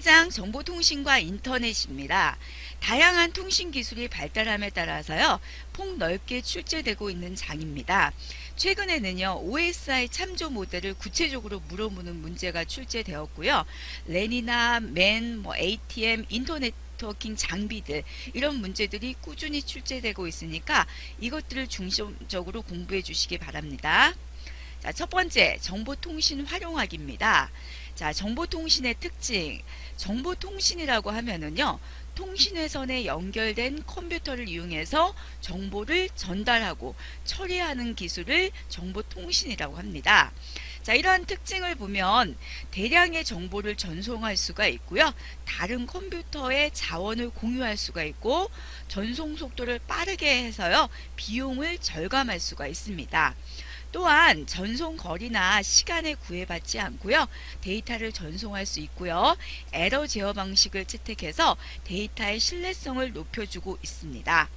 사실상 정보통신과 인터넷입니다. 다양한 통신 기술이 발달함에 따라서요, 폭넓게 출제되고 있는 장입니다. 최근에는요, OSI 참조 모델을 구체적으로 물어보는 문제가 출제되었고요. 랜이나 맨, ATM, 인터넷 네트워킹 장비들, 이런 문제들이 꾸준히 출제되고 있으니까 이것들을 중점적으로 공부해 주시기 바랍니다. 자, 첫 번째, 정보통신 활용하기입니다. 자, 정보통신의 특징. 정보통신이라고 하면은요, 통신회선에 연결된 컴퓨터를 이용해서 정보를 전달하고 처리하는 기술을 정보통신이라고 합니다. 자, 이러한 특징을 보면 대량의 정보를 전송할 수가 있고요. 다른 컴퓨터의 자원을 공유할 수가 있고, 전송 속도를 빠르게 해서요, 비용을 절감할 수가 있습니다. 또한 전송 거리나 시간에 구애받지 않고요, 데이터를 전송할 수 있고요, 에러 제어 방식을 채택해서 데이터의 신뢰성을 높여주고 있습니다.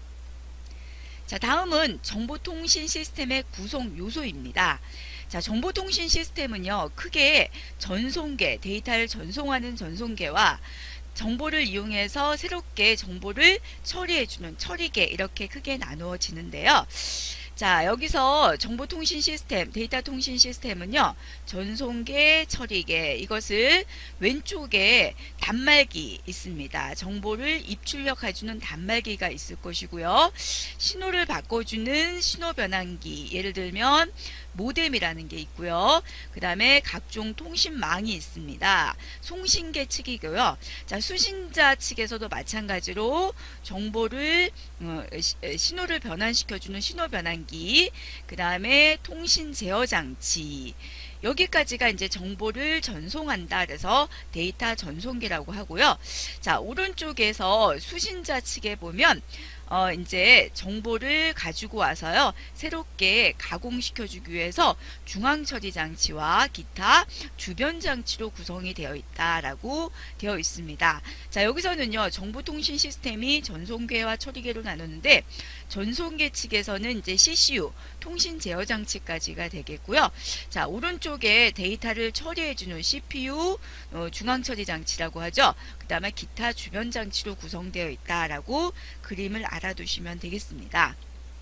자, 다음은 정보통신 시스템의 구성 요소입니다. 자, 정보통신 시스템은요, 크게 전송계, 데이터를 전송하는 전송계와 정보를 이용해서 새롭게 정보를 처리해주는 처리계, 이렇게 크게 나누어지는데요. 자, 여기서 정보통신 시스템, 데이터 통신 시스템은요, 전송계, 처리계, 이것을 왼쪽에 단말기 있습니다. 정보를 입출력해주는 단말기가 있을 것이고요. 신호를 바꿔주는 신호 변환기, 예를 들면 모뎀이라는 게 있고요. 그 다음에 각종 통신망이 있습니다. 송신계 측이고요. 자, 수신자 측에서도 마찬가지로 정보를 신호를 변환시켜주는 신호 변환기, 그 다음에 통신 제어 장치, 여기까지가 이제 정보를 전송한다. 그래서 데이터 전송기라고 하고요. 자, 오른쪽에서 수신자 측에 보면 이제 정보를 가지고 와서요, 새롭게 가공시켜주기 위해서 중앙처리 장치와 기타 주변 장치로 구성이 되어 있다라고 되어 있습니다. 자, 여기서는요, 정보통신 시스템이 전송계와 처리계로 나누는데, 전송계 측에서는 이제 CCU, 통신 제어 장치까지가 되겠고요. 자, 오른쪽에 데이터를 처리해주는 CPU, 중앙처리 장치라고 하죠. 그 다음에 기타 주변 장치로 구성되어 있다라고 그림을 알아두시면 되겠습니다.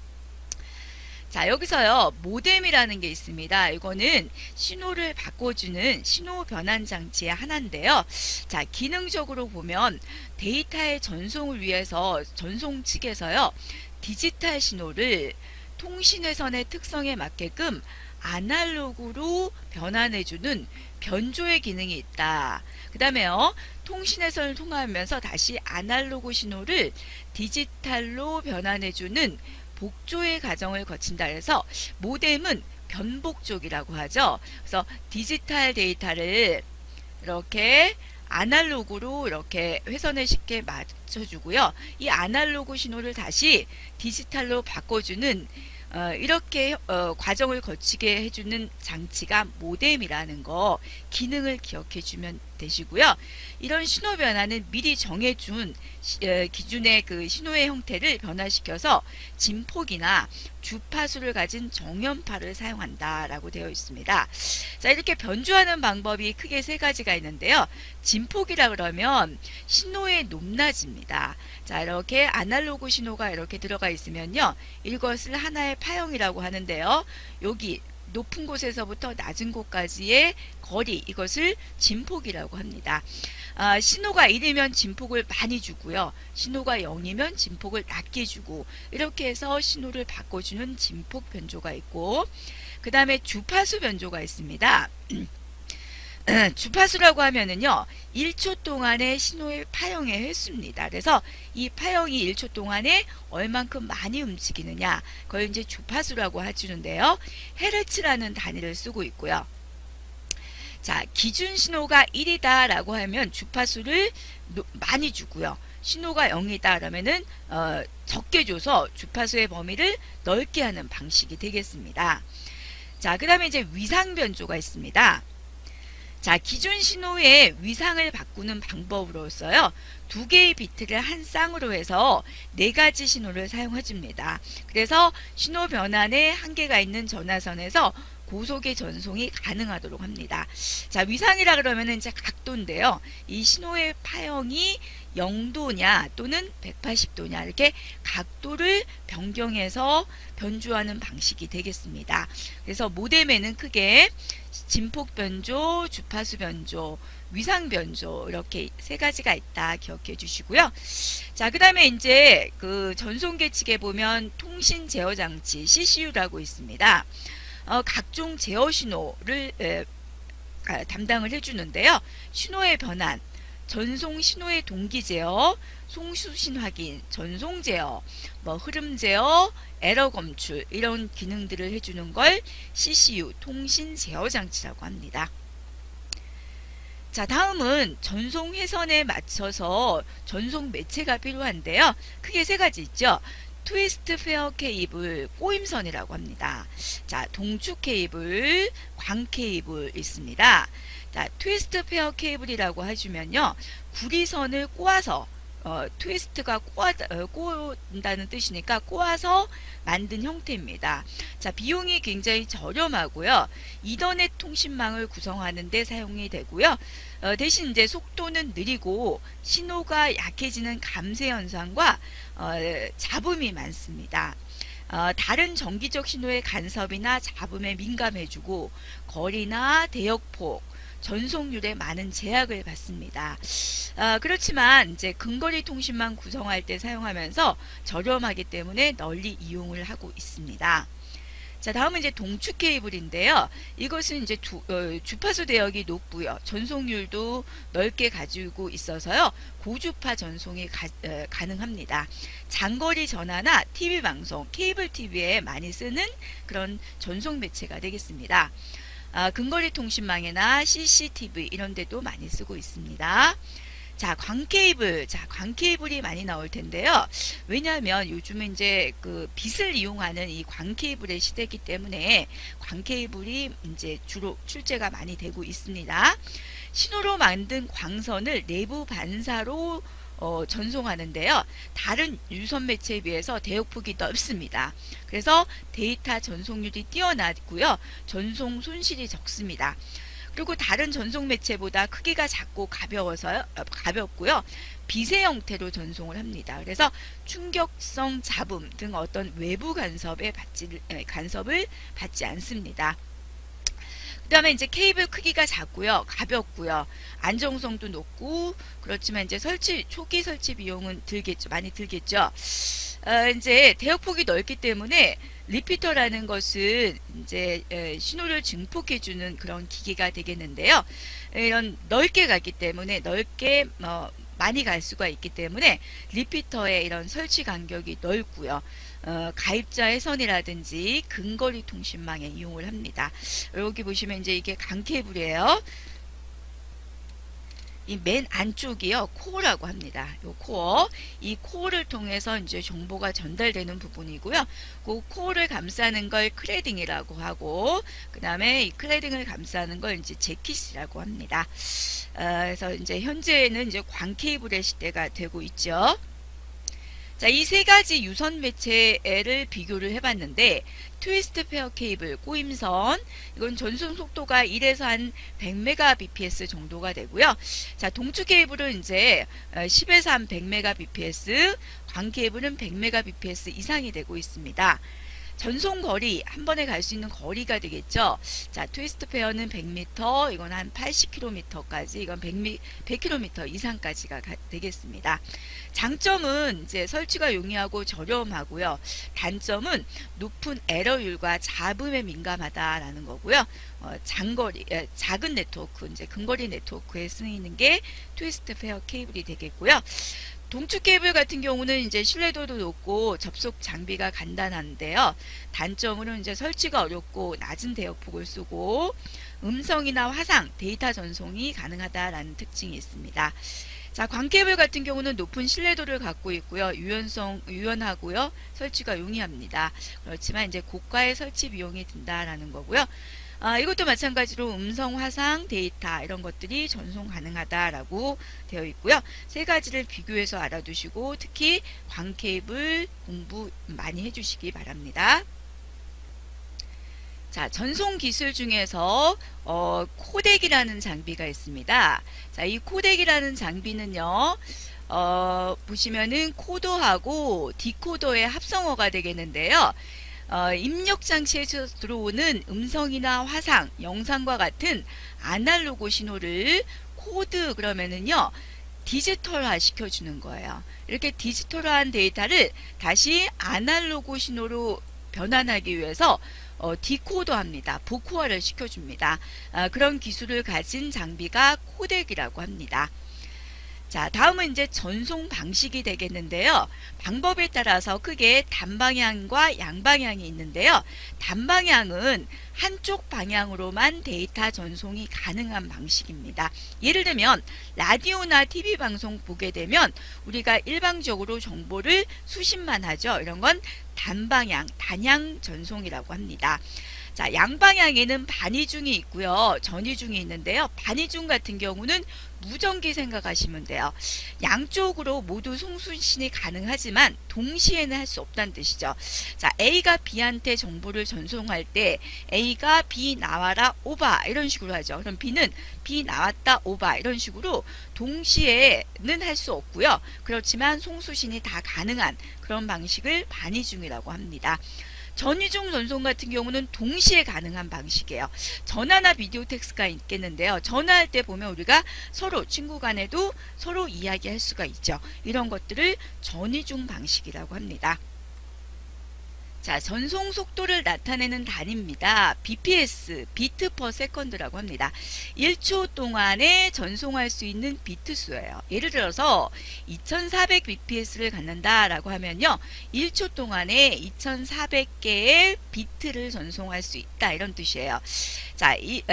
자, 여기서요, 모뎀이라는 게 있습니다. 이거는 신호를 바꿔주는 신호 변환 장치의 하나인데요. 자, 기능적으로 보면 데이터의 전송을 위해서 전송 측에서요, 디지털 신호를 통신회선의 특성에 맞게끔 아날로그로 변환해주는 변조의 기능이 있다. 그 다음에요, 통신회선을 통하면서 다시 아날로그 신호를 디지털로 변환해주는 복조의 과정을 거친다. 해서 모뎀은 변복쪽이라고 하죠. 그래서 디지털 데이터를 이렇게 아날로그로 이렇게 회선을 쉽게 맞춰주고요. 이 아날로그 신호를 다시 디지털로 바꿔주는 이렇게 과정을 거치게 해주는 장치가 모뎀이라는 거, 기능을 기억해 주면 되시고요. 이런 신호 변화는 미리 정해준 기준의 그 신호의 형태를 변화시켜서 진폭이나 주파수를 가진 정연파를 사용한다라고 되어 있습니다. 자, 이렇게 변조하는 방법이 크게 세 가지가 있는데요. 진폭이라 그러면 신호의 높낮입니다. 자, 이렇게 아날로그 신호가 이렇게 들어가 있으면요, 이것을 하나의 파형이라고 하는데요. 여기 높은 곳에서부터 낮은 곳까지의 거리, 이것을 진폭이라고 합니다. 신호가 1이면 진폭을 많이 주고요, 신호가 0이면 진폭을 낮게 주고, 이렇게 해서 신호를 바꿔주는 진폭 변조가 있고, 그 다음에 주파수 변조가 있습니다. 주파수라고 하면은요, 1초 동안의 신호의 파형의 횟수입니다. 그래서 이 파형이 1초 동안에 얼만큼 많이 움직이느냐, 그걸 이제 주파수라고 해주는데요. 헤르츠라는 단위를 쓰고 있고요. 자, 기준 신호가 1이다 라고 하면 주파수를 많이 주고요. 신호가 0이다 그러면은 적게 줘서 주파수의 범위를 넓게 하는 방식이 되겠습니다. 자, 그 다음에 이제 위상 변조가 있습니다. 자, 기준 신호의 위상을 바꾸는 방법으로서요, 2개의 비트를 한 쌍으로 해서 4가지 신호를 사용해줍니다. 그래서 신호 변환에 한계가 있는 전화선에서 고속의 전송이 가능하도록 합니다. 자, 위상이라 그러면은 이제 각도인데요. 이 신호의 파형이 0도냐 또는 180도냐 이렇게 각도를 변경해서 변조하는 방식이 되겠습니다. 그래서 모뎀에는 크게 진폭 변조, 주파수 변조, 위상 변조 이렇게 세 가지가 있다 기억해 주시고요. 자, 그다음에 이제 그 전송계 측에 보면 통신 제어 장치 CCU라고 있습니다. 각종 제어 신호를 담당을 해주는데요. 신호의 변환, 전송 신호의 동기 제어, 송수신 확인, 전송 제어, 뭐 흐름 제어, 에러 검출 이런 기능들을 해주는 걸 CCU 통신 제어 장치라고 합니다. 자, 다음은 전송 회선에 맞춰서 전송 매체가 필요한데요. 크게 세 가지 있죠. 트위스트 페어 케이블, 꼬임선이라고 합니다. 자, 동축 케이블, 광 케이블 있습니다. 자, 트위스트 페어 케이블이라고 해주면요, 구리선을 꼬아서 트위스트가 꼬은다는 뜻이니까 꼬아서 만든 형태입니다. 자, 비용이 굉장히 저렴하고요. 이더넷 통신망을 구성하는 데 사용이 되고요. 대신 이제 속도는 느리고 신호가 약해지는 감쇄 현상과 잡음이 많습니다. 다른 정기적 신호의 간섭이나 잡음에 민감해주고 거리나 대역폭, 전송률에 많은 제약을 받습니다. 그렇지만 이제 근거리 통신망 구성할 때 사용하면서 저렴하기 때문에 널리 이용을 하고 있습니다. 자, 다음은 이제 동축 케이블인데요. 이것은 이제 주파수 대역이 높고요. 전송률도 넓게 가지고 있어서요. 고주파 전송이 가능합니다. 장거리 전화나 TV 방송, 케이블 TV에 많이 쓰는 그런 전송 매체가 되겠습니다. 근거리 통신망이나 CCTV 이런 데도 많이 쓰고 있습니다. 자, 광케이블. 자, 광케이블이 많이 나올 텐데요. 왜냐하면 요즘은 이제 그 빛을 이용하는 이 광케이블의 시대이기 때문에 광케이블이 이제 주로 출제가 많이 되고 있습니다. 신호로 만든 광선을 내부 반사로 전송하는데요. 다른 유선 매체에 비해서 대역폭이 넓습니다. 그래서 데이터 전송률이 뛰어나고요. 전송 손실이 적습니다. 그리고 다른 전송 매체보다 크기가 작고 가볍고요. 비세 형태로 전송을 합니다. 그래서 충격성 잡음 등 어떤 외부 간섭을 받지 않습니다. 그 다음에 이제 케이블 크기가 작고요. 가볍고요. 안정성도 높고 그렇지만 이제 초기 설치 비용은 많이 들겠죠. 이제 대역폭이 넓기 때문에 리피터라는 것은 이제 신호를 증폭해주는 그런 기계가 되겠는데요. 이런 넓게 가기 때문에 넓게 많이 갈 수가 있기 때문에 리피터의 이런 설치 간격이 넓고요. 가입자 회선이라든지 근거리 통신망에 이용을 합니다. 여기 보시면 이제 이게 강 케이블이에요. 이 맨 안쪽이요, 코어라고 합니다. 요 코어, 이 코어를 통해서 이제 정보가 전달되는 부분이고요. 그 코어를 감싸는 걸 클레딩이라고 하고, 그 다음에 이 클레딩을 감싸는 걸 이제 재킷이라고 합니다. 그래서 이제 현재는 이제 광 케이블의 시대가 되고 있죠. 자, 이 세 가지 유선 매체를 비교를 해봤는데, 트위스트 페어 케이블, 꼬임선, 이건 전송 속도가 1에서 한 100mbps 정도가 되고요. 자, 동축 케이블은 이제 10에서 한 100mbps, 광 케이블은 100mbps 이상이 되고 있습니다. 전송 거리, 한 번에 갈 수 있는 거리가 되겠죠. 자, 트위스트 페어는 100m, 이건 한 80km까지, 이건 100km 이상까지가 되겠습니다. 장점은 이제 설치가 용이하고 저렴하고요. 단점은 높은 에러율과 잡음에 민감하다라는 거고요. 작은 네트워크, 이제 근거리 네트워크에 쓰이는 게 트위스트 페어 케이블이 되겠고요. 동축 케이블 같은 경우는 이제 신뢰도도 높고 접속 장비가 간단한데요. 단점으로는 이제 설치가 어렵고 낮은 대역폭을 쓰고 음성이나 화상, 데이터 전송이 가능하다라는 특징이 있습니다. 자, 광 케이블 같은 경우는 높은 신뢰도를 갖고 있고요. 유연하고요. 설치가 용이합니다. 그렇지만 이제 고가의 설치 비용이 든다라는 거고요. 이것도 마찬가지로 음성, 화상, 데이터 이런 것들이 전송 가능하다라고 되어 있고요. 세 가지를 비교해서 알아두시고 특히 광 케이블 공부 많이 해주시기 바랍니다. 자, 전송 기술 중에서 코덱이라는 장비가 있습니다. 자, 이 코덱이라는 장비는요, 보시면은 코더하고 디코더의 합성어가 되겠는데요. 입력 장치에서 들어오는 음성이나 화상, 영상과 같은 아날로그 신호를 코드 그러면은요, 디지털화 시켜주는 거예요. 이렇게 디지털화한 데이터를 다시 아날로그 신호로 변환하기 위해서 디코더 합니다. 복호화를 시켜줍니다. 그런 기술을 가진 장비가 코덱이라고 합니다. 자, 다음은 이제 전송 방식이 되겠는데요. 방법에 따라서 크게 단방향과 양방향이 있는데요. 단방향은 한쪽 방향으로만 데이터 전송이 가능한 방식입니다. 예를 들면 라디오나 TV 방송 보게 되면 우리가 일방적으로 정보를 수신만 하죠. 이런 건 단방향, 단향 전송이라고 합니다. 자, 양방향에는 반이중이 있고요. 전이중이 있는데요. 반이중 같은 경우는 무전기 생각하시면 돼요. 양쪽으로 모두 송수신이 가능하지만 동시에는 할 수 없다는 뜻이죠. 자, A가 B한테 정보를 전송할 때 A가 B 나와라 오바 이런 식으로 하죠. 그럼 B는 B 나왔다 오바 이런 식으로 동시에는 할 수 없고요. 그렇지만 송수신이 다 가능한 그런 방식을 반이중이라고 합니다. 전이중 전송 같은 경우는 동시에 가능한 방식이에요. 전화나 비디오 텍스트가 있겠는데요. 전화할 때 보면 우리가 서로 친구 간에도 서로 이야기할 수가 있죠. 이런 것들을 전이중 방식이라고 합니다. 자, 전송 속도를 나타내는 단위입니다. bps, 비트 퍼 세컨드라고 합니다. 1초 동안에 전송할 수 있는 비트 수예요. 예를 들어서 2400 bps를 갖는다라고 하면요. 1초 동안에 2400개의 비트를 전송할 수 있다 이런 뜻이에요. 자,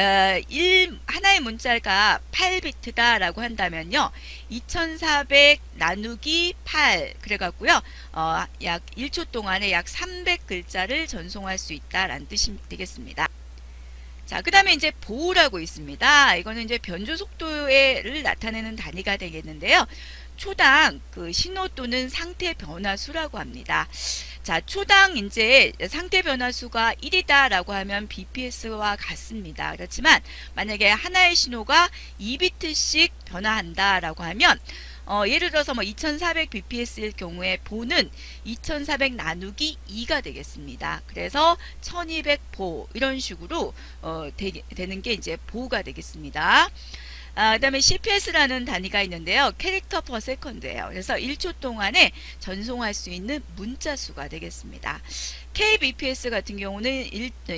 하나의 문자가 8비트다라고 한다면요. 2400 나누기 8 그래갖고요. 약 1초 동안에 약 300글자를 전송할 수 있다라는 뜻이 되겠습니다. 자, 그 다음에 이제 보호라고 있습니다. 이거는 이제 변조 속도를 나타내는 단위가 되겠는데요. 초당 그 신호 또는 상태 변화수라고 합니다. 자, 초당 이제 상태 변화수가 1이다 라고 하면 bps와 같습니다. 그렇지만 만약에 하나의 신호가 2비트씩 변화한다 라고 하면 예를 들어서 뭐 2400 bps일 경우에 보는 2400 나누기 2가 되겠습니다. 그래서 1200보 이런 식으로 되는 게 이제 보가 되겠습니다. 그 다음에 CPS라는 단위가 있는데요. 캐릭터 퍼 세컨드예요. 그래서 1초 동안에 전송할 수 있는 문자 수가 되겠습니다. KBPS 같은 경우는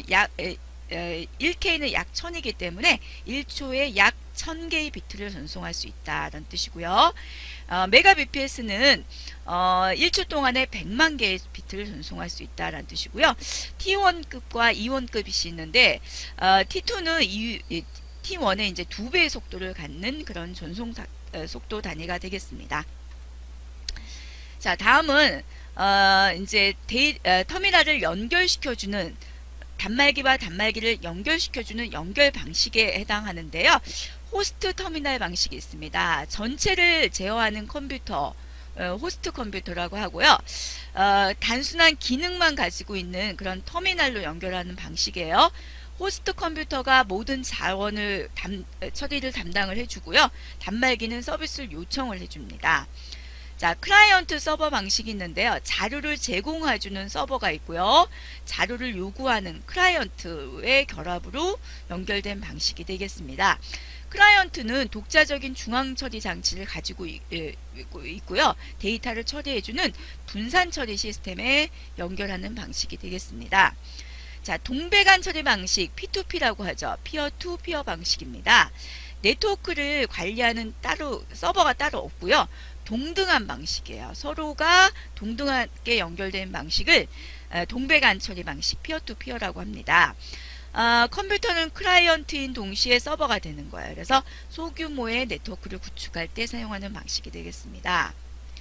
1K는 약 1000이기 때문에 1초에 약 1000개의 비트를 전송할 수 있다는 뜻이고요. 메가BPS는 1초 동안에 100만 개의 비트를 전송할 수 있다는 뜻이고요. T1급과 E1급이 있는데 T2는 T1의 이제 2배의 속도를 갖는 그런 전송 속도 단위가 되겠습니다. 자, 다음은 이제 터미널을 연결시켜주는 단말기와 단말기를 연결시켜주는 연결 방식에 해당하는데요. 호스트 터미널 방식이 있습니다. 전체를 제어하는 컴퓨터, 호스트 컴퓨터라고 하고요. 단순한 기능만 가지고 있는 그런 터미널로 연결하는 방식이에요. 호스트 컴퓨터가 모든 자원을 처리를 담당을 해주고요. 단말기는 서비스를 요청을 해줍니다. 자, 클라이언트 서버 방식이 있는데요. 자료를 제공해주는 서버가 있고요. 자료를 요구하는 클라이언트의 결합으로 연결된 방식이 되겠습니다. 클라이언트는 독자적인 중앙 처리 장치를 가지고 있고요. 데이터를 처리해주는 분산 처리 시스템에 연결하는 방식이 되겠습니다. 자, 동배간 처리 방식 P2P라고 하죠. 피어 투 피어 방식입니다. 네트워크를 관리하는 서버가 따로 없고요. 동등한 방식이에요. 서로가 동등하게 연결된 방식을 동배간 처리 방식 피어 투 피어라고 합니다. 컴퓨터는 클라이언트인 동시에 서버가 되는 거예요. 그래서 소규모의 네트워크를 구축할 때 사용하는 방식이 되겠습니다.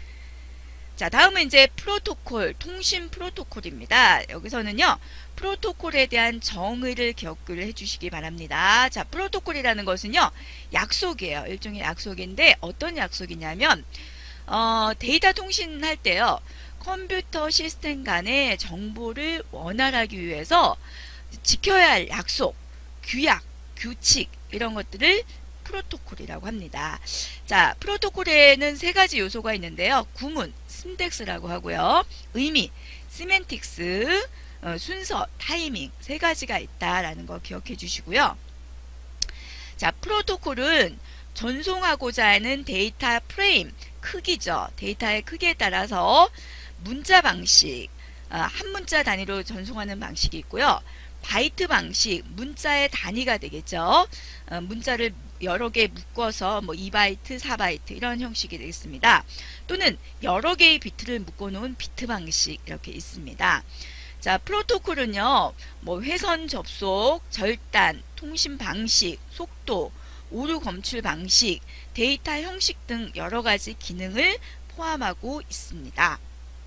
자, 다음은 이제 프로토콜, 통신 프로토콜입니다. 여기서는요, 프로토콜에 대한 정의를 기억을 해주시기 바랍니다. 자, 프로토콜이라는 것은요, 약속이에요. 일종의 약속인데 어떤 약속이냐면 데이터 통신할 때요, 컴퓨터 시스템 간의 정보를 원활하기 위해서 지켜야 할 약속, 규약, 규칙 이런 것들을 프로토콜이라고 합니다. 자, 프로토콜에는 세 가지 요소가 있는데요. 구문, 신텍스라고 하고요. 의미, 시멘틱스, 순서, 타이밍 세 가지가 있다라는 거 기억해 주시고요. 자, 프로토콜은 전송하고자 하는 데이터 프레임 크기죠. 데이터의 크기에 따라서 문자 방식, 한 문자 단위로 전송하는 방식이 있고요. 바이트 방식, 문자의 단위가 되겠죠. 문자를 여러 개 묶어서 뭐 2바이트, 4바이트 이런 형식이 되겠습니다. 또는 여러 개의 비트를 묶어 놓은 비트 방식 이렇게 있습니다. 자, 프로토콜은요, 뭐 회선 접속, 절단, 통신 방식, 속도, 오류 검출 방식, 데이터 형식 등 여러 가지 기능을 포함하고 있습니다.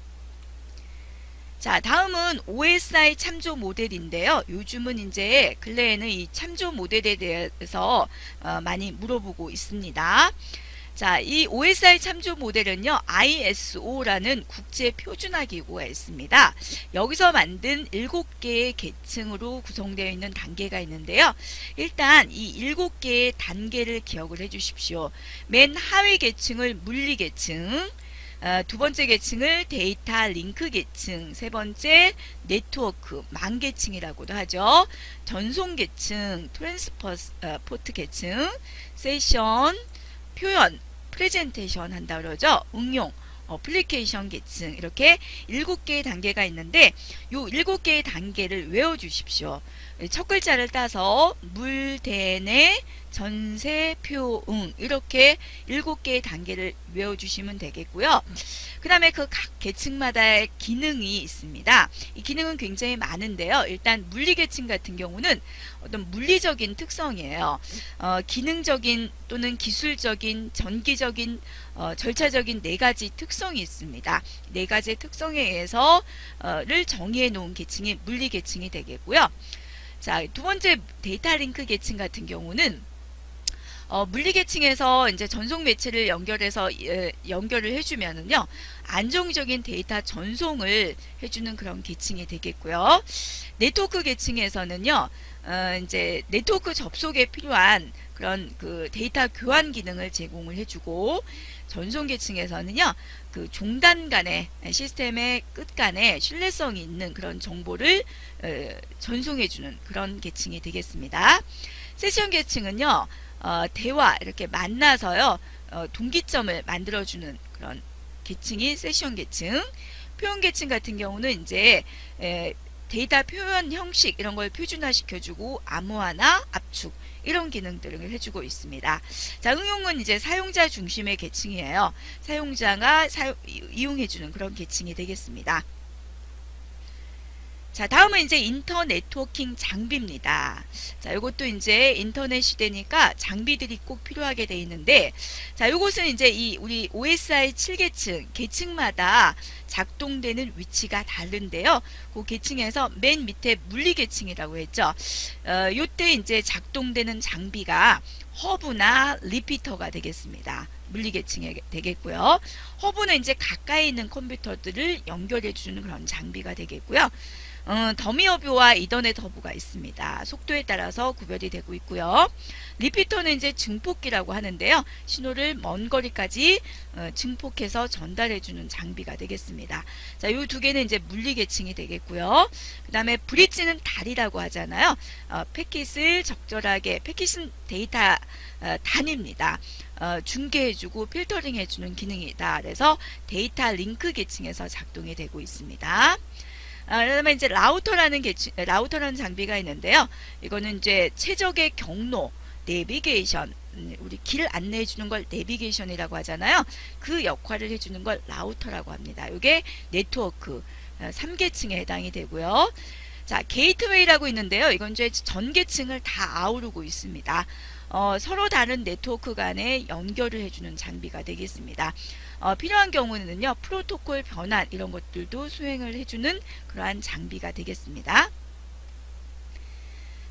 자, 다음은 OSI 참조 모델인데요. 요즘은 이제 근래에는 이 참조 모델에 대해서 많이 물어보고 있습니다. 자, 이 OSI 참조 모델은요, ISO라는 국제 표준화 기구가 있습니다. 여기서 만든 7개의 계층으로 구성되어 있는 단계가 있는데요. 일단 이 7개의 단계를 기억을 해 주십시오. 맨 하위 계층을 물리 계층, 두 번째 계층을 데이터 링크 계층, 세 번째 네트워크, 만 계층이라고도 하죠. 전송 계층, 트랜스포트 계층, 세션, 표현, 프레젠테이션 한다 그러죠. 응용, 어플리케이션 계층 이렇게 7개의 단계가 있는데 요 7개의 단계를 외워주십시오. 첫 글자를 따서 물, 대내, 전세, 표, 응 이렇게 7개의 단계를 외워주시면 되겠고요. 그 다음에 그 각 계층마다의 기능이 있습니다. 이 기능은 굉장히 많은데요. 일단 물리 계층 같은 경우는 어떤 물리적인 특성이에요. 기능적인 또는 기술적인, 전기적인, 절차적인 4가지 특성이 있습니다. 4가지 특성에 의해서 를 정의해 놓은 계층이 물리 계층이 되겠고요. 자, 두 번째 데이터 링크 계층 같은 경우는 물리 계층에서 이제 전송 매체를 연결해서 연결을 해주면은요, 안정적인 데이터 전송을 해주는 그런 계층이 되겠고요. 네트워크 계층에서는요, 이제 네트워크 접속에 필요한 그런 그 데이터 교환 기능을 제공을 해주고, 전송 계층에서는요, 그 종단 간의 시스템의 끝 간에 신뢰성이 있는 그런 정보를 전송해주는 그런 계층이 되겠습니다. 세션 계층은요, 대화 이렇게 만나서요, 동기점을 만들어주는 그런 계층이 세션 계층. 표현 계층 같은 경우는 이제 데이터 표현 형식 이런 걸 표준화시켜주고 암호화나 압축 이런 기능들을 해주고 있습니다. 자, 응용은 이제 사용자 중심의 계층이에요. 사용자가 이용해주는 그런 계층이 되겠습니다. 자, 다음은 이제 인터 네트워킹 장비입니다. 자, 이것도 이제 인터넷 시대니까 장비들이 꼭 필요하게 돼 있는데, 자, 이것은 이제 이 우리 OSI 7계층 계층마다 작동되는 위치가 다른데요. 그 계층에서 맨 밑에 물리 계층이라고 했죠. 요때 이제 작동되는 장비가 허브나 리피터가 되겠습니다. 물리 계층이 되겠고요. 허브는 이제 가까이 있는 컴퓨터들을 연결해 주는 그런 장비가 되겠고요. 더미 허브와 이더넷 허브가 있습니다. 속도에 따라서 구별이 되고 있고요. 리피터는 이제 증폭기라고 하는데요. 신호를 먼 거리까지 증폭해서 전달해주는 장비가 되겠습니다. 자, 이 두 개는 이제 물리 계층이 되겠고요. 그 다음에 브릿지는 다리라고 하잖아요. 패킷을 적절하게, 패킷은 데이터 단위입니다. 중계해주고 필터링해주는 기능이다. 그래서 데이터 링크 계층에서 작동이 되고 있습니다. 그다음에 이제 라우터라는 장비가 있는데요. 이거는 이제 최적의 경로, 내비게이션, 우리 길 안내해 주는 걸 내비게이션이라고 하잖아요. 그 역할을 해주는 걸 라우터라고 합니다. 이게 네트워크 3계층에 해당이 되고요. 자, 게이트웨이라고 있는데요. 이건 이제 전 계층을 다 아우르고 있습니다. 서로 다른 네트워크 간에 연결을 해주는 장비가 되겠습니다. 필요한 경우는요, 프로토콜 변환 이런 것들도 수행을 해주는 그러한 장비가 되겠습니다.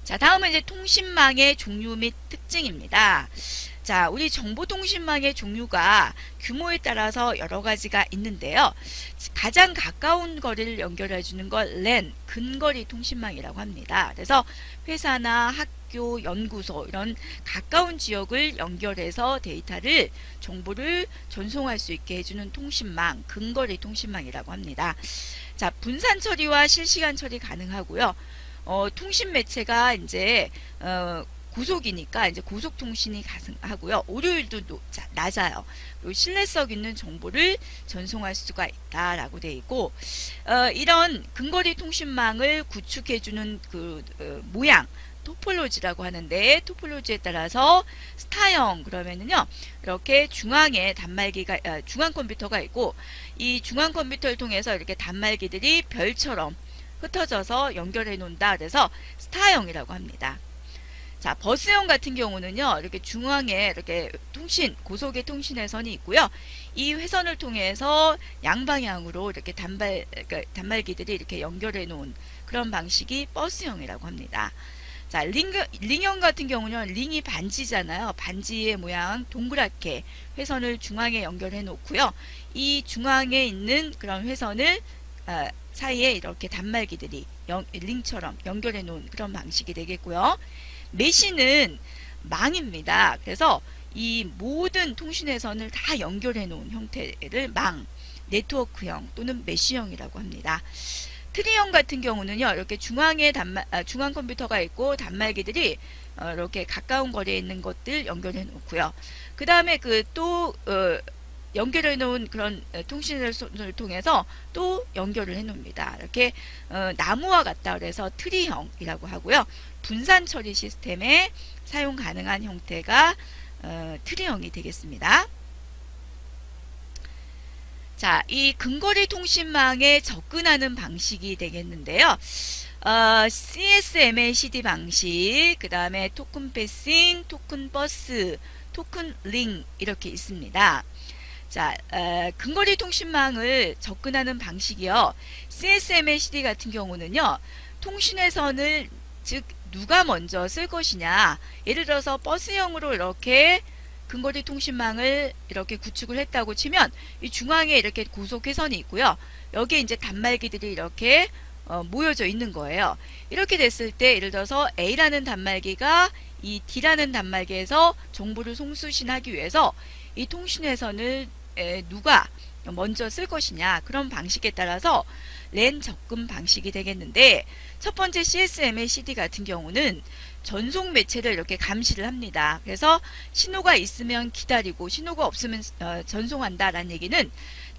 자, 다음은 이제 통신망의 종류 및 특징입니다. 자, 우리 정보통신망의 종류가 규모에 따라서 여러 가지가 있는데요. 가장 가까운 거리를 연결해주는 걸 LAN, 근거리 통신망이라고 합니다. 그래서 회사나 학교, 연구소 이런 가까운 지역을 연결해서 데이터를, 정보를 전송할 수 있게 해주는 통신망, 근거리 통신망이라고 합니다. 자, 분산 처리와 실시간 처리 가능하고요. 통신 매체가 이제 고속이니까 이제 고속 통신이 가능하고요. 오류율도 낮아요. 그리고 신뢰성 있는 정보를 전송할 수가 있다라고 되어 있고, 이런 근거리 통신망을 구축해주는 그 모양, 토폴로지라고 하는데, 토폴로지에 따라서 스타형 그러면은요, 이렇게 중앙에 단말기가 중앙 컴퓨터가 있고, 이 중앙 컴퓨터를 통해서 이렇게 단말기들이 별처럼 흩어져서 연결해 놓는다. 그래서 스타형이라고 합니다. 자, 버스형 같은 경우는요, 이렇게 중앙에 이렇게 고속의 통신회선이 있고요. 이 회선을 통해서 양방향으로 이렇게 단말기들이 이렇게 연결해 놓은 그런 방식이 버스형이라고 합니다. 자, 링형 같은 경우는 링이 반지잖아요. 반지의 모양 동그랗게 회선을 중앙에 연결해 놓고요. 이 중앙에 있는 그런 회선을 사이에 이렇게 단말기들이 링처럼 연결해 놓은 그런 방식이 되겠고요. 메시는 망입니다. 그래서 이 모든 통신회선을 다 연결해 놓은 형태를 망, 네트워크형 또는 메시형이라고 합니다. 트리형 같은 경우는요, 이렇게 중앙에 중앙 컴퓨터가 있고 단말기들이 이렇게 가까운 거리에 있는 것들 연결해 놓고요. 그 다음에 연결해 놓은 그런 통신을 통해서 또 연결을 해 놓습니다. 이렇게 나무와 같다 그래서 트리형이라고 하고요. 분산 처리 시스템에 사용 가능한 형태가 트리형이 되겠습니다. 자, 이 근거리 통신망에 접근하는 방식이 되겠는데요. CSMA-CD 방식, 그 다음에 토큰 패싱, 토큰 버스, 토큰 링 이렇게 있습니다. 자, 근거리 통신망을 접근하는 방식이요. CSMA-CD 같은 경우는요, 통신회선을 즉 누가 먼저 쓸 것이냐. 예를 들어서 버스형으로 이렇게 근거리 통신망을 이렇게 구축을 했다고 치면 이 중앙에 이렇게 고속회선이 있고요. 여기에 이제 단말기들이 이렇게 모여져 있는 거예요. 이렇게 됐을 때 예를 들어서 A라는 단말기가 이 D라는 단말기에서 정보를 송수신하기 위해서 이 통신회선을 누가 먼저 쓸 것이냐, 그런 방식에 따라서 랜 접근 방식이 되겠는데, 첫 번째 CSMA-CD 같은 경우는 전송 매체를 이렇게 감시를 합니다. 그래서 신호가 있으면 기다리고 신호가 없으면 전송한다 라는 얘기는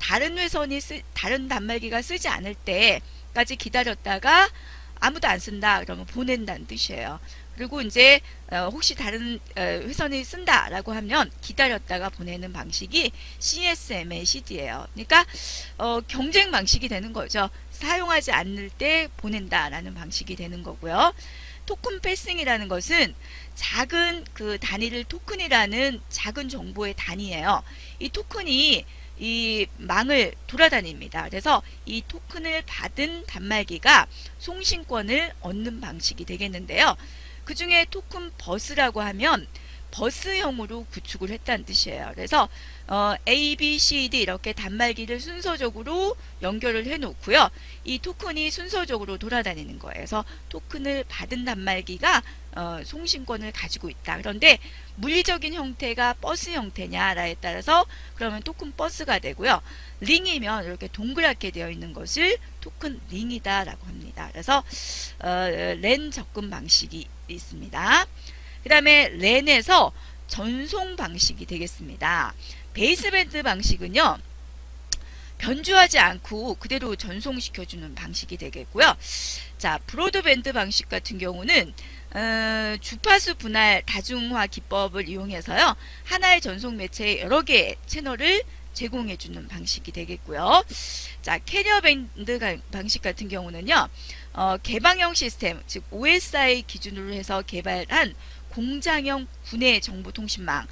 다른 단말기가 쓰지 않을 때까지 기다렸다가 아무도 안 쓴다 그러면 보낸다는 뜻이에요. 그리고 이제 혹시 다른 회선이 쓴다라고 하면 기다렸다가 보내는 방식이 CSMA-CD예요. 그러니까 경쟁 방식이 되는 거죠. 사용하지 않을 때 보낸다라는 방식이 되는 거고요. 토큰 패싱이라는 것은 작은 그 단위를 토큰이라는 작은 정보의 단위예요. 이 토큰이 이 망을 돌아다닙니다. 그래서 이 토큰을 받은 단말기가 송신권을 얻는 방식이 되겠는데요. 그 중에 토큰 버스라고 하면 버스형으로 구축을 했다는 뜻이에요. 그래서 A, B, C, D 이렇게 단말기를 순서적으로 연결을 해 놓고요. 이 토큰이 순서적으로 돌아다니는 거예요. 그래서 토큰을 받은 단말기가 송신권을 가지고 있다. 그런데 물리적인 형태가 버스 형태냐에 따라서 그러면 토큰 버스가 되고요. 링이면 이렇게 동그랗게 되어 있는 것을 토큰 링이다 라고 합니다. 그래서 랜 접근 방식이 있습니다. 그 다음에 랜에서 전송 방식이 되겠습니다. 베이스밴드 방식은요, 변주하지 않고 그대로 전송시켜주는 방식이 되겠고요. 자, 브로드밴드 방식 같은 경우는 주파수 분할 다중화 기법을 이용해서요, 하나의 전송 매체에 여러 개의 채널을 제공해주는 방식이 되겠고요. 자, 캐리어 밴드 방식 같은 경우는요, 개방형 시스템, 즉 OSI 기준으로 해서 개발한 공장형 구내 정보통신망에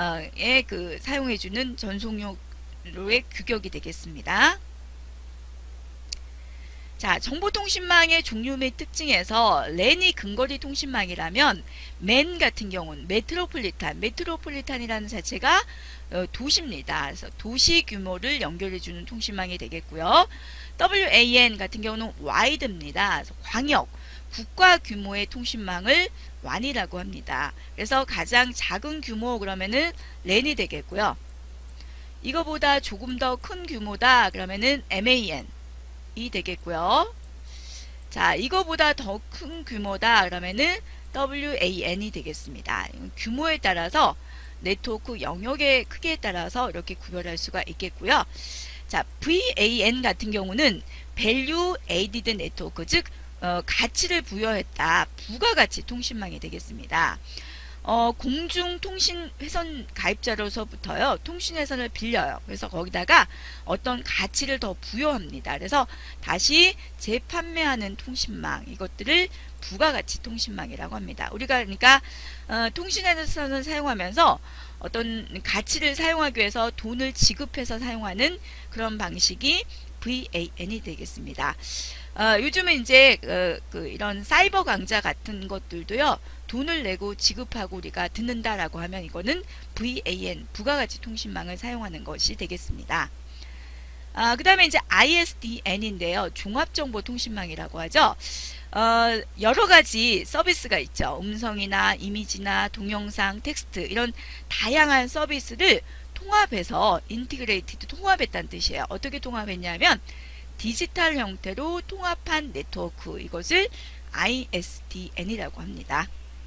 사용해주는 전송용로의 규격이 되겠습니다. 자, 정보통신망의 종류 및 특징에서 랜이 근거리 통신망이라면 맨 같은 경우는 메트로폴리탄이라는 자체가 도시입니다. 그래서 도시 규모를 연결해주는 통신망이 되겠고요. WAN 같은 경우는 와이드입니다. 그래서 광역, 국가 규모의 통신망을 WAN이라고 합니다. 그래서 가장 작은 규모 그러면은 랜이 되겠고요. 이거보다 조금 더 큰 규모다 그러면은 MAN 이 되겠고요. 자, 이거보다 더 큰 규모다 그러면은 WAN이 되겠습니다. 규모에 따라서 네트워크 영역의 크기에 따라서 이렇게 구별할 수가 있겠고요. 자, VAN 같은 경우는 Value Added Network, 즉 가치를 부여했다, 부가가치 통신망이 되겠습니다. 공중통신회선 가입자로서부터요, 통신회선을 빌려요. 그래서 거기다가 어떤 가치를 더 부여합니다. 그래서 다시 재판매하는 통신망, 이것들을 부가가치 통신망이라고 합니다. 우리가 그러니까 통신회선을 사용하면서 어떤 가치를 사용하기 위해서 돈을 지급해서 사용하는 그런 방식이 VAN이 되겠습니다. 요즘은 이제 이런 사이버 강좌 같은 것들도요, 돈을 내고 지급하고 우리가 듣는다라고 하면 이거는 VAN, 부가가치 통신망을 사용하는 것이 되겠습니다. 그 다음에 이제 ISDN인데요. 종합정보통신망이라고 하죠. 여러가지 서비스가 있죠. 음성이나 이미지나 동영상, 텍스트 이런 다양한 서비스를 통합해서 인티그레이티드, 통합했다는 뜻이에요. 어떻게 통합했냐면 디지털 형태로 통합한 네트워크, 이것을 ISDN이라고 합니다.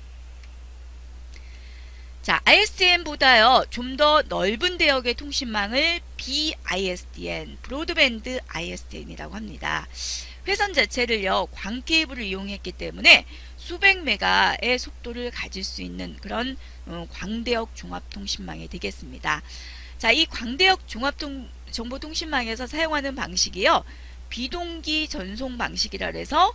자, ISDN보다요 좀 더 넓은 대역의 통신망을 BISDN, 브로드밴드 ISDN이라고 합니다. 회선 자체를요 광케이블을 이용했기 때문에 수백 메가의 속도를 가질 수 있는 그런 광대역 종합통신망이 되겠습니다. 자, 이 광대역 정보통신망에서 사용하는 방식이요, 비동기 전송 방식이라 해서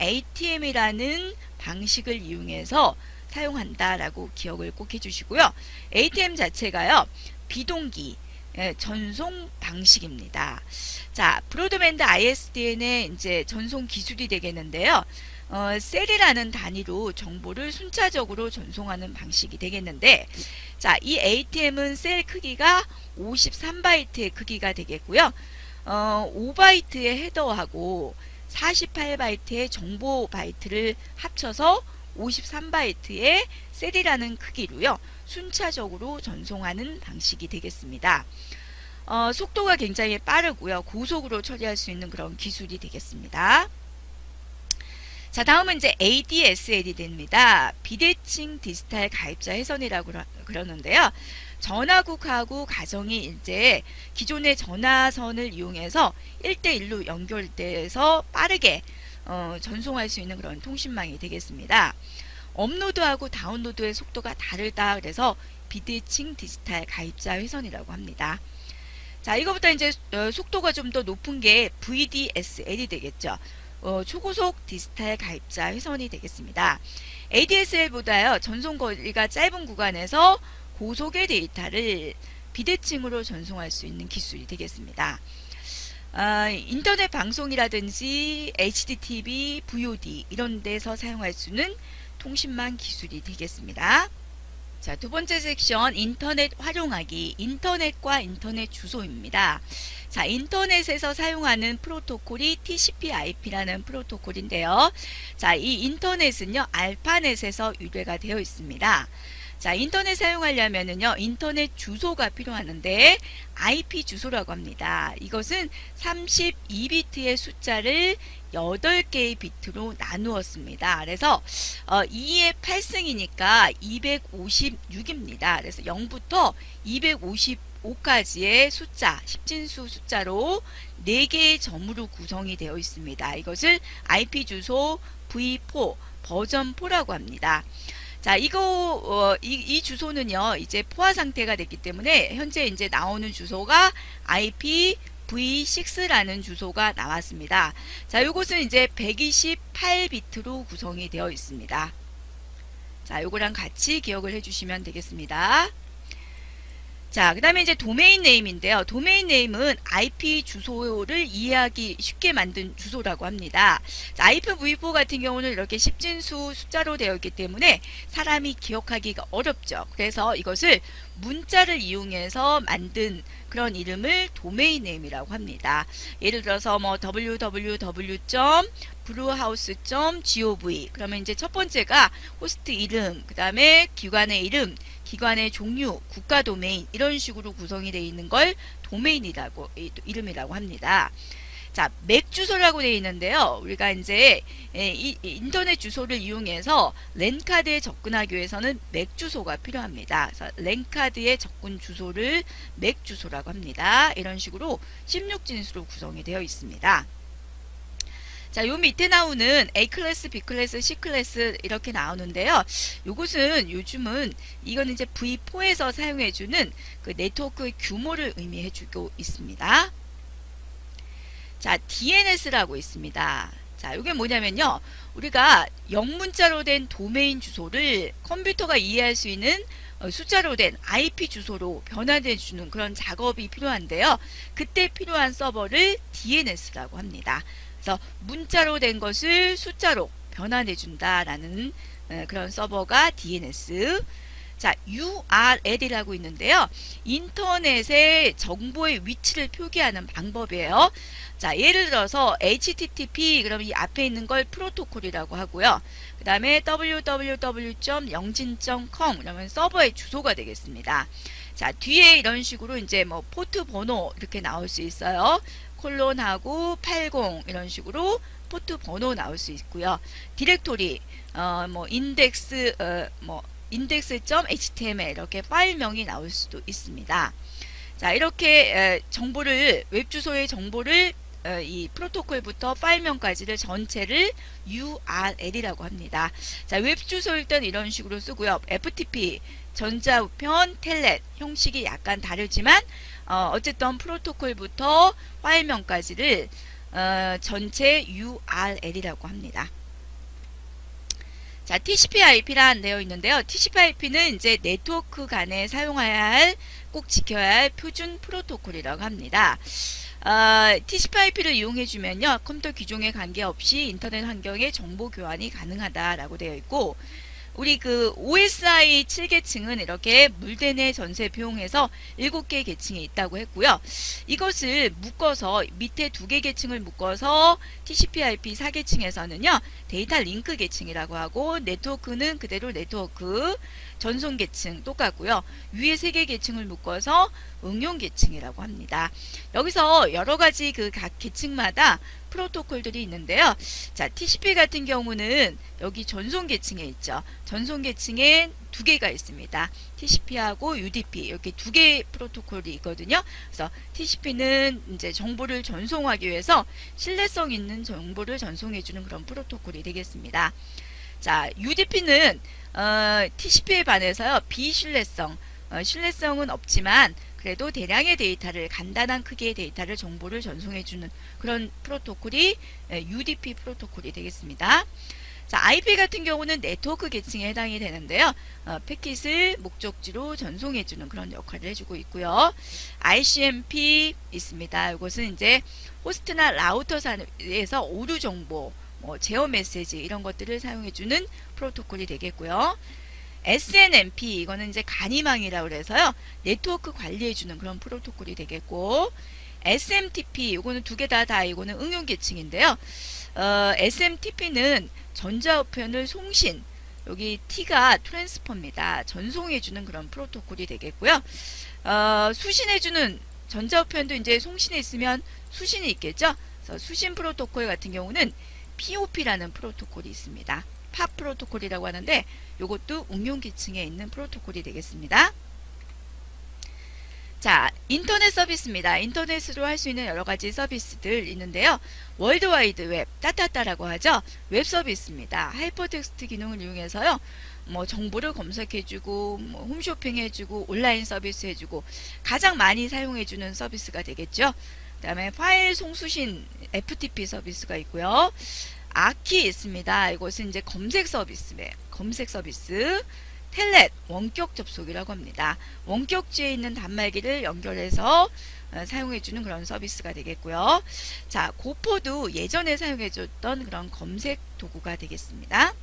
ATM이라는 방식을 이용해서 사용한다라고 기억을 꼭 해주시고요. ATM 자체가요 비동기 전송 방식입니다. 자, 브로드밴드 ISDN의 이제 전송 기술이 되겠는데요. 셀이라는 단위로 정보를 순차적으로 전송하는 방식이 되겠는데, 자, 이 ATM은 셀 크기가 53바이트의 크기가 되겠고요. 5바이트의 헤더하고 48바이트의 정보 바이트를 합쳐서 53바이트의 셀이라는 크기로요, 순차적으로 전송하는 방식이 되겠습니다. 속도가 굉장히 빠르고요, 고속으로 처리할 수 있는 그런 기술이 되겠습니다. 자, 다음은 이제 ADSL이 됩니다. 비대칭 디지털 가입자 회선이라고 그러는데요. 전화국하고 가정이 이제 기존의 전화선을 이용해서 1대1로 연결돼서 빠르게 전송할 수 있는 그런 통신망이 되겠습니다. 업로드하고 다운로드의 속도가 다르다 그래서 비대칭 디지털 가입자 회선이라고 합니다. 자, 이거보다 이제 속도가 좀 더 높은 게 VDSL이 되겠죠. 초고속 디지털 가입자 회선이 되겠습니다. ADSL보다요 전송 거리가 짧은 구간에서 고속의 데이터를 비대칭으로 전송할 수 있는 기술이 되겠습니다. 인터넷 방송이라든지 HDTV, VOD 이런 데서 사용할 수 있는 통신망 기술이 되겠습니다. 자, 두 번째 섹션 인터넷 활용하기, 인터넷과 인터넷 주소입니다. 자, 인터넷에서 사용하는 프로토콜이 TCP/IP라는 프로토콜인데요. 자, 이 인터넷은요 알파넷에서 유래가 되어 있습니다. 자, 인터넷 사용하려면은요 인터넷 주소가 필요하는데 IP 주소라고 합니다. 이것은 32비트의 숫자를 8개의 비트로 나누었습니다. 그래서 2의 8승이니까 256입니다. 그래서 0부터 255까지의 숫자, 10진수 숫자로 4개의 점으로 구성이 되어 있습니다. 이것을 IP 주소 V4 버전 4라고 합니다. 자, 이 주소는요 이제 포화 상태가 됐기 때문에 현재 이제 나오는 주소가 IP V6라는 주소가 나왔습니다. 자, 이것은 이제 128비트로 구성이 되어 있습니다. 자, 요거랑 같이 기억을 해주시면 되겠습니다. 자, 그 다음에 이제 도메인 네임인데요. 도메인 네임은 IP 주소를 이해하기 쉽게 만든 주소라고 합니다. 자, IPv4 같은 경우는 이렇게 10진수 숫자로 되어 있기 때문에 사람이 기억하기가 어렵죠. 그래서 이것을 문자를 이용해서 만든 그런 이름을 도메인 네임이라고 합니다. 예를 들어서 뭐 www.bluehouse.gov 그러면 이제 첫 번째가 호스트 이름, 그 다음에 기관의 이름, 기관의 종류, 국가 도메인 이런 식으로 구성이 되어 있는 걸 도메인이라고 이름이라고 합니다. 자, 맥 주소라고 되어 있는데요. 우리가 이제 이 인터넷 주소를 이용해서 랜카드에 접근하기 위해서는 맥 주소가 필요합니다. 그래서 랜카드의 접근 주소를 맥 주소라고 합니다. 이런 식으로 16진수로 구성이 되어 있습니다. 자, 요 밑에 나오는 A 클래스, B 클래스, C 클래스 이렇게 나오는데요. 요것은 요즘은 이거는 이제 V4에서 사용해주는 그 네트워크의 규모를 의미해주고 있습니다. 자, DNS라고 있습니다. 자, 이게 뭐냐면요. 우리가 영문자로 된 도메인 주소를 컴퓨터가 이해할 수 있는 숫자로 된 IP 주소로 변환해 주는 그런 작업이 필요한데요. 그때 필요한 서버를 DNS라고 합니다. 그래서 문자로 된 것을 숫자로 변환해 준다라는 그런 서버가 DNS. 자, URL이라고 있는데요. 인터넷의 정보의 위치를 표기하는 방법이에요. 자, 예를 들어서 HTTP 그러면 이 앞에 있는 걸 프로토콜이라고 하고요. 그 다음에 www.영진.com 그러면 서버의 주소가 되겠습니다. 자, 뒤에 이런 식으로 이제 뭐 포트 번호 이렇게 나올 수 있어요. 콜론하고 80 이런 식으로 포트 번호 나올 수 있고요. 디렉토리 뭐 인덱스 index.html 이렇게 파일명이 나올 수도 있습니다. 자, 이렇게 정보를 웹 주소의 정보를 이 프로토콜부터 파일명까지를 전체를 URL이라고 합니다. 자, 웹 주소일 땐 이런 식으로 쓰고요. FTP 전자우편 텔넷 형식이 약간 다르지만 어쨌든 프로토콜부터 파일명까지를 전체 URL이라고 합니다. 자, TCP/IP란 되어 있는데요. TCP/IP는 이제 네트워크 간에 사용해야 할, 꼭 지켜야 할 표준 프로토콜이라고 합니다. TCP/IP를 이용해주면요, 컴퓨터 기종에 관계없이 인터넷 환경에 정보 교환이 가능하다라고 되어 있고, 우리 그 OSI 7계층은 이렇게 물대내 전세 비용해서 7개 계층이 있다고 했고요. 이것을 묶어서 밑에 2개 계층을 묶어서 TCP/IP 4계층에서는요. 데이터 링크 계층이라고 하고 네트워크는 그대로 네트워크 전송 계층 똑같고요. 위에 3개 계층을 묶어서 응용 계층이라고 합니다. 여기서 여러 가지 그 각 계층마다 프로토콜들이 있는데요. 자, TCP 같은 경우는 여기 전송 계층에 있죠. 전송 계층에 2개가 있습니다. TCP하고 UDP 이렇게 2개의 프로토콜이 있거든요. 그래서 TCP는 이제 정보를 전송하기 위해서 신뢰성 있는 정보를 전송해주는 그런 프로토콜이 되겠습니다. 자, UDP는 TCP에 반해서요, 비신뢰성, 신뢰성은 없지만 그래도 대량의 데이터를, 간단한 크기의 데이터를 정보를 전송해주는 그런 프로토콜이 UDP 프로토콜이 되겠습니다. 자, IP 같은 경우는 네트워크 계층에 해당이 되는데요. 패킷을 목적지로 전송해주는 그런 역할을 해주고 있고요. ICMP 있습니다. 이것은 이제 호스트나 라우터에서 오류 정보, 제어 메시지 이런 것들을 사용해주는 프로토콜이 되겠고요. SNMP 이거는 이제 간이망이라고 그래서요, 네트워크 관리해주는 그런 프로토콜이 되겠고, SMTP 이거는 2개 다 이거는 응용 계층인데요. SMTP는 전자우편을 송신, 여기 T가 트랜스퍼입니다. 전송해주는 그런 프로토콜이 되겠고요. 수신해주는 전자우편도 이제 송신해 있으면 수신이 있겠죠. 그래서 수신 프로토콜 같은 경우는 POP라는 프로토콜이 있습니다. 팝 프로토콜이라고 하는데 이것도 응용 계층에 있는 프로토콜이 되겠습니다. 자, 인터넷 서비스입니다. 인터넷으로 할 수 있는 여러 가지 서비스들 있는데요. 월드와이드 웹, 따따따라고 하죠. 웹 서비스입니다. 하이퍼텍스트 기능을 이용해서요, 뭐 정보를 검색해주고, 뭐 홈쇼핑 해주고, 온라인 서비스 해주고, 가장 많이 사용해주는 서비스가 되겠죠. 그 다음에 파일 송수신 FTP 서비스가 있고요. 아키 있습니다. 이것은 이제 검색 서비스예요. 검색 서비스. 텔넷 원격 접속이라고 합니다. 원격지에 있는 단말기를 연결해서 사용해주는 그런 서비스가 되겠고요. 자, 고포도 예전에 사용해줬던 그런 검색 도구가 되겠습니다.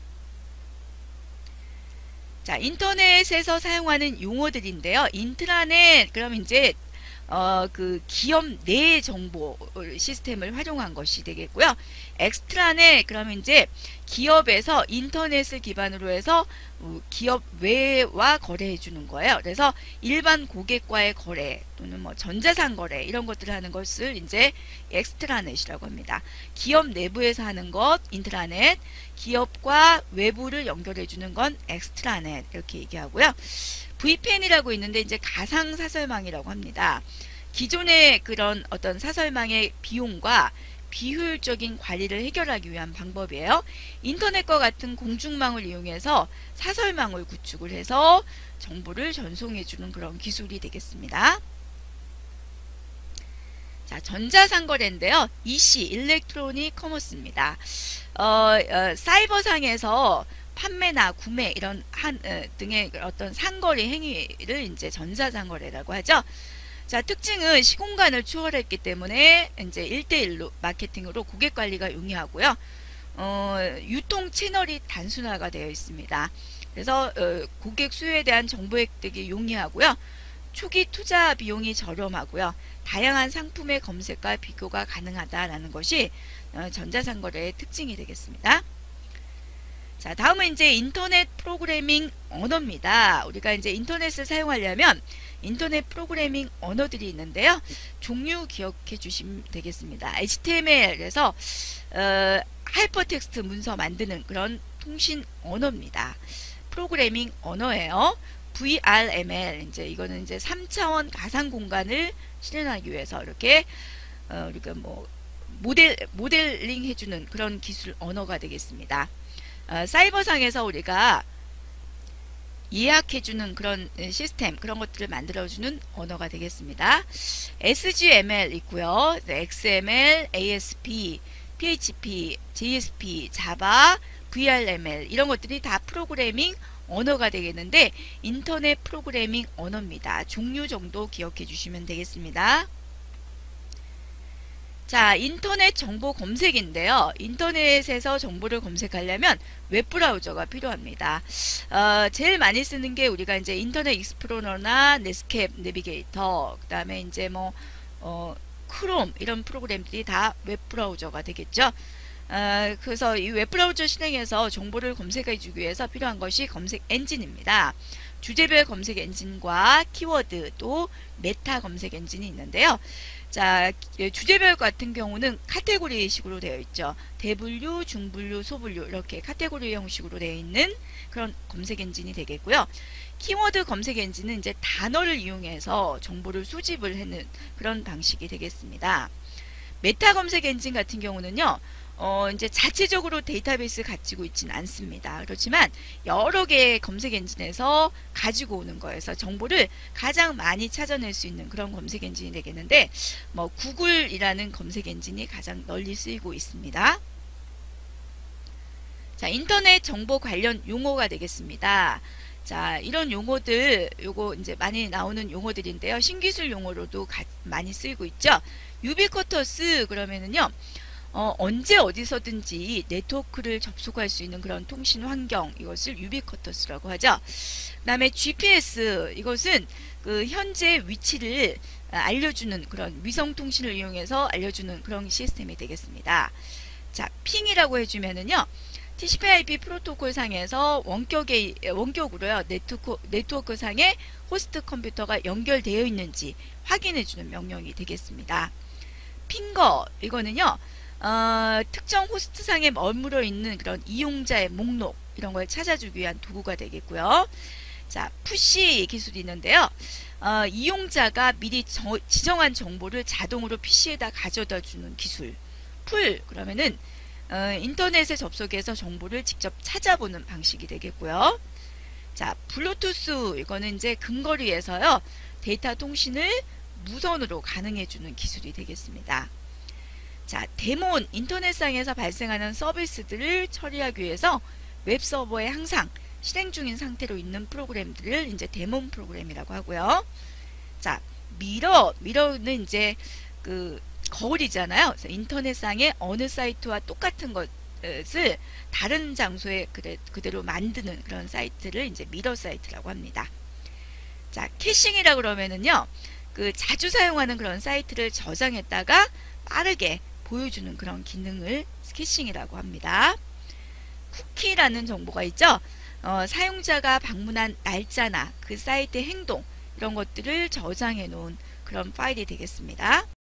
자, 인터넷에서 사용하는 용어들인데요. 인트라넷, 그럼 이제 그 기업 내 정보 시스템을 활용한 것이 되겠고요. 엑스트라넷, 그러면 이제 기업에서 인터넷을 기반으로 해서 기업 외와 거래해 주는 거예요. 그래서 일반 고객과의 거래 또는 뭐 전자상 거래 이런 것들을 하는 것을 이제 엑스트라넷이라고 합니다. 기업 내부에서 하는 것 인트라넷, 기업과 외부를 연결해 주는 건 엑스트라넷 이렇게 얘기하고요. VPN이라고 있는데 이제 가상 사설망이라고 합니다. 기존의 그런 어떤 사설망의 비용과 비효율적인 관리를 해결하기 위한 방법이에요. 인터넷과 같은 공중망을 이용해서 사설망을 구축을 해서 정보를 전송해주는 그런 기술이 되겠습니다. 자, 전자상거래인데요. EC, 일렉트로닉 커머스입니다. 사이버상에서 판매나 구매 이런 등의 어떤 상거래 행위를 이제 전자상거래라고 하죠. 자, 특징은 시공간을 초월했기 때문에 이제 1대1로 마케팅으로 고객 관리가 용이하고요. 유통 채널이 단순화가 되어 있습니다. 그래서 고객 수요에 대한 정보 획득이 용이하고요. 초기 투자 비용이 저렴하고요. 다양한 상품의 검색과 비교가 가능하다라는 것이 전자상거래의 특징이 되겠습니다. 자, 다음은 이제 인터넷 프로그래밍 언어입니다. 우리가 이제 인터넷을 사용하려면 인터넷 프로그래밍 언어들이 있는데요. 종류 기억해 주시면 되겠습니다. HTML에서 하이퍼텍스트 문서 만드는 그런 통신 언어입니다. 프로그래밍 언어예요. VRML, 이제 이거는 이제 3차원 가상 공간을 실현하기 위해서 이렇게 우리가 뭐 모델링 해주는 그런 기술 언어가 되겠습니다. 사이버상에서 우리가 예약해주는 그런 시스템, 그런 것들을 만들어주는 언어가 되겠습니다. SGML 있고요. XML, ASP, PHP, JSP, 자바, VRML 이런 것들이 다 프로그래밍 언어가 되겠는데 인터넷 프로그래밍 언어입니다. 종류 정도 기억해 주시면 되겠습니다. 자, 인터넷 정보 검색인데요. 인터넷에서 정보를 검색하려면 웹브라우저가 필요합니다. 제일 많이 쓰는 게 우리가 이제 인터넷 익스플로러나 넷스캡 내비게이터, 그 다음에 이제 뭐 크롬 이런 프로그램들이 다 웹브라우저가 되겠죠. 그래서 이 웹브라우저 실행해서 정보를 검색해 주기 위해서 필요한 것이 검색 엔진입니다. 주제별 검색 엔진과 키워드 또 메타 검색 엔진이 있는데요. 자, 주제별 같은 경우는 카테고리 식으로 되어 있죠. 대분류, 중분류, 소분류 이렇게 카테고리 형식으로 되어 있는 그런 검색 엔진이 되겠고요. 키워드 검색 엔진은 이제 단어를 이용해서 정보를 수집을 하는 그런 방식이 되겠습니다. 메타 검색 엔진 같은 경우는요. 이제 자체적으로 데이터베이스 가지고 있지는 않습니다. 그렇지만 여러 개의 검색 엔진에서 가지고 오는 거여서 정보를 가장 많이 찾아낼 수 있는 그런 검색 엔진이 되겠는데 뭐 구글이라는 검색 엔진이 가장 널리 쓰이고 있습니다. 자, 인터넷 정보 관련 용어가 되겠습니다. 자, 이런 용어들 요거 이제 많이 나오는 용어들인데요. 신기술 용어로도 많이 쓰이고 있죠. 유비쿼터스 그러면은요. 언제 어디서든지 네트워크를 접속할 수 있는 그런 통신 환경, 이것을 유비쿼터스라고 하죠. 그 다음에 GPS, 이것은 그 현재 위치를 알려주는 그런 위성통신을 이용해서 알려주는 그런 시스템이 되겠습니다. 자, 핑이라고 해주면은요. TCP/IP 프로토콜 상에서 원격으로요, 네트워크 상에 호스트 컴퓨터가 연결되어 있는지 확인해주는 명령이 되겠습니다. 핑거, 이거는요, 특정 호스트상에 머물러 있는 그런 이용자의 목록 이런 걸 찾아주기 위한 도구가 되겠고요. 자, 푸시 기술이 있는데요. 이용자가 미리 지정한 정보를 자동으로 PC에다 가져다 주는 기술. 풀 그러면은 인터넷에 접속해서 정보를 직접 찾아보는 방식이 되겠고요. 자, 블루투스 이거는 이제 근거리에서요 데이터 통신을 무선으로 가능해주는 기술이 되겠습니다. 자, 데몬 인터넷상에서 발생하는 서비스들을 처리하기 위해서 웹서버에 항상 실행 중인 상태로 있는 프로그램들을 이제 데몬 프로그램이라고 하고요. 자, 미러는 이제 그 거울이잖아요. 그래서 인터넷상의 어느 사이트와 똑같은 것을 다른 장소에 그대로 만드는 그런 사이트를 이제 미러 사이트라고 합니다. 자, 캐싱이라 그러면은요, 그 자주 사용하는 그런 사이트를 저장했다가 빠르게 보여주는 그런 기능을 캐싱이라고 합니다. 쿠키라는 정보가 있죠. 사용자가 방문한 날짜나 그 사이트의 행동, 이런 것들을 저장해 놓은 그런 파일이 되겠습니다.